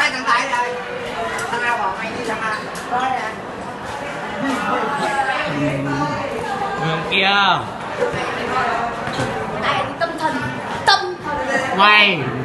đây thằng Tài đây. Thằng nào bỏ mày đi thằng nào? Đó nè. Người kia. Này tâm thần. Tâm. Mày.